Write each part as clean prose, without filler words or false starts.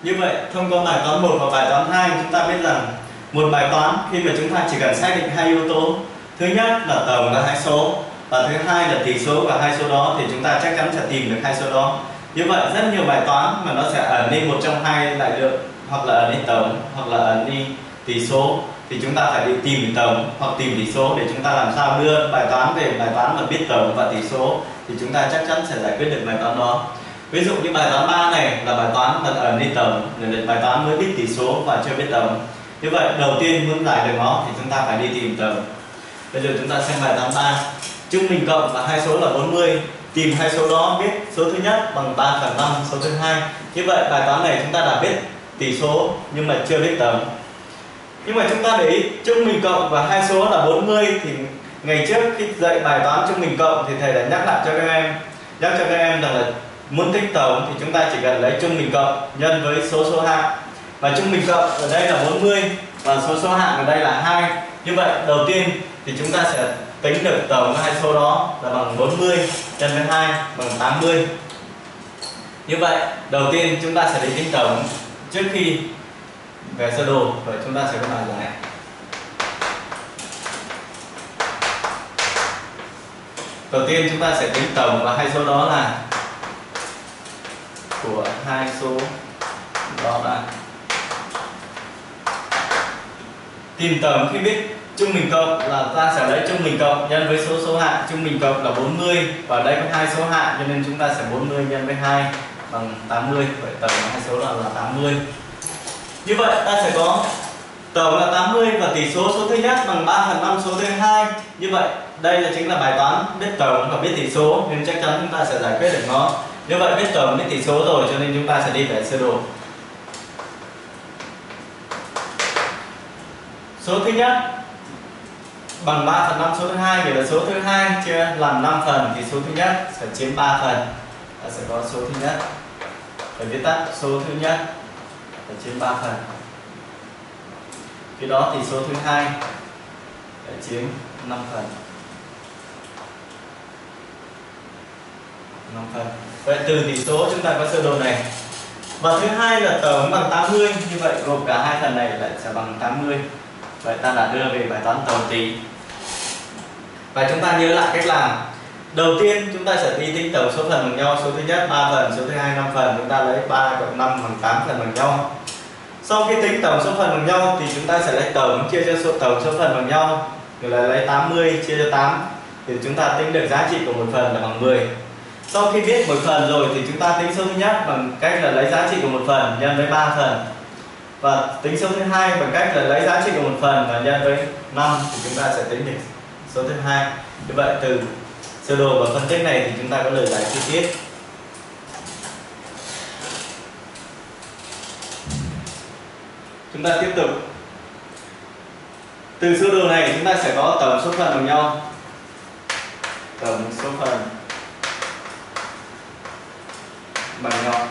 Như vậy, thông qua bài toán 1 và bài toán 2, chúng ta biết rằng một bài toán khi mà chúng ta chỉ cần xác định hai yếu tố. Thứ nhất là tổng là hai số, và thứ hai là tỷ số của hai số đó, thì chúng ta chắc chắn sẽ tìm được hai số đó. Như vậy, rất nhiều bài toán mà nó sẽ ẩn đi một trong hai đại lượng, hoặc là ẩn đi tổng, hoặc là ẩn đi tỷ số, thì chúng ta phải đi tìm tổng hoặc tìm tỷ số để chúng ta làm sao đưa bài toán về bài toán mà biết tổng và tỷ số, thì chúng ta chắc chắn sẽ giải quyết được bài toán đó. Ví dụ như bài toán 3 này là bài toán mà ẩn đi tổng, là bài toán mới biết tỷ số và chưa biết tổng. Như vậy đầu tiên muốn giải được nó thì chúng ta phải đi tìm tổng. Bây giờ chúng ta xem bài toán 3. Trung bình cộng và hai số là 40. Tìm hai số đó, biết số thứ nhất bằng 3/5 số thứ hai. Như vậy bài toán này chúng ta đã biết tỷ số nhưng mà chưa biết tổng. Nhưng mà chúng ta để ý trung bình cộng và hai số là 40, thì ngày trước khi dạy bài toán trung bình cộng thì thầy đã nhắc lại cho các em rằng là muốn tính tổng thì chúng ta chỉ cần lấy trung bình cộng nhân với số hạng. Và trung bình cộng ở đây là 40 và số hạng ở đây là 2. Như vậy đầu tiên thì chúng ta sẽ tính được tổng hai số đó là bằng 40 nhân với 2 bằng 80. Như vậy đầu tiên chúng ta sẽ đi tính tổng trước khi về sơ đồ, và chúng ta sẽ có bài giải. Đầu tiên chúng ta sẽ tính tổng và hai số đó là của hai số đó là tìm tổng khi biết trung bình cộng là ta sẽ lấy trung bình cộng nhân với số hạng. Trung bình cộng là 40 và đây có hai số hạng cho nên chúng ta sẽ 40 nhân với 2 bằng 80. Vậy tổng hai số là 80. Như vậy ta sẽ có tổng là 80 và tỷ số thứ nhất bằng 3/5 số thứ hai. Như vậy đây chính là bài toán biết tổng và biết tỷ số, nên chắc chắn chúng ta sẽ giải quyết được nó. Như vậy biết tổng biết tỷ số rồi cho nên chúng ta sẽ đi về sơ đồ. Số thứ nhất bằng 3/5 số thứ hai, vì là số thứ hai chia làm 5 phần thì số thứ nhất sẽ chiếm 3 phần. Ta sẽ có số thứ nhất, phải viết tắt số thứ nhất sẽ chiếm 3 phần. Khi đó thì số thứ hai sẽ chiếm 5 phần. 5 phần. Vậy từ tỷ số chúng ta có sơ đồ này. Và thứ hai là tổng bằng 80, như vậy gộp cả hai phần này lại sẽ bằng 80. Vậy ta đã đưa về bài toán tổng tỷ. Và chúng ta nhớ lại cách làm. Đầu tiên chúng ta sẽ đi tính tổng số phần bằng nhau. Số thứ nhất 3 phần, số thứ hai 5 phần. Chúng ta lấy 3 cộng 5 bằng 8 phần bằng nhau. Sau khi tính tổng số phần bằng nhau thì chúng ta sẽ lấy tổng chia cho tổng số phần bằng nhau, rồi lại lấy 80 chia cho 8 thì chúng ta tính được giá trị của một phần là bằng 10. Sau khi biết một phần rồi thì chúng ta tính số thứ nhất bằng cách là lấy giá trị của một phần nhân với 3 phần. Và tính số thứ hai bằng cách là lấy giá trị của một phần và nhân với 5 thì chúng ta sẽ tính được số thứ hai. Như vậy từ sơ đồ và phân tích này thì chúng ta có lời giải chi tiết. Chúng ta tiếp tục. Từ sơ đồ này chúng ta sẽ có tổng số phần bằng nhau. Tổng số phần bằng nhau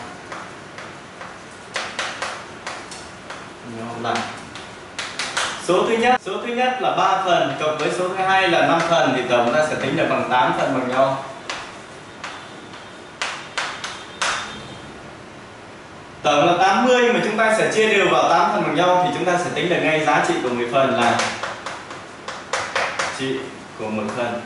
là số thứ nhất là 3 phần cộng với số thứ hai là 5 phần thì tổng ta sẽ tính được bằng 8 phần bằng nhau. Tổng là 80 mà chúng ta sẽ chia đều vào 8 phần bằng nhau thì chúng ta sẽ tính được ngay giá trị của 10 phần là trị của 10 phần.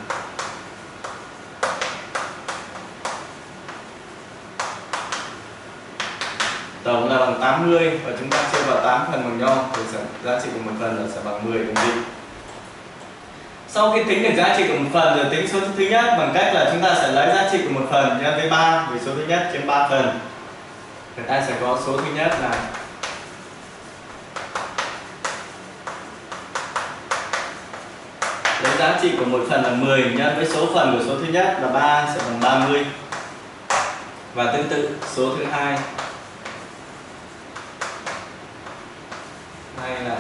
Tổng là bằng 80 và chúng ta chia vào 8 phần bằng nhau thì giá trị của một phần là sẽ bằng 10 đồng vị. Sau khi tính được giá trị của một phần rồi tính số thứ nhất bằng cách là chúng ta sẽ lấy giá trị của một phần nhân với 3, vì số thứ nhất chiếm 3 phần. Người ta sẽ có số thứ nhất là lấy giá trị của một phần là 10 nhân với số phần của số thứ nhất là 3 sẽ bằng 30. Và tương tự số thứ hai là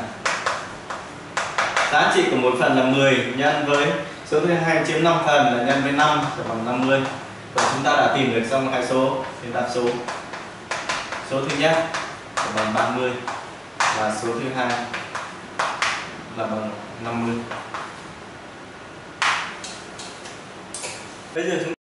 giá trị của một phần là 10 nhân với số thứ hai chiếm 5 phần là nhân với 5 sẽ bằng 50. Và chúng ta đã tìm được xong hai số thì đáp số. Số thứ nhất là bằng 30 và số thứ hai là bằng 50. Bây giờ chúng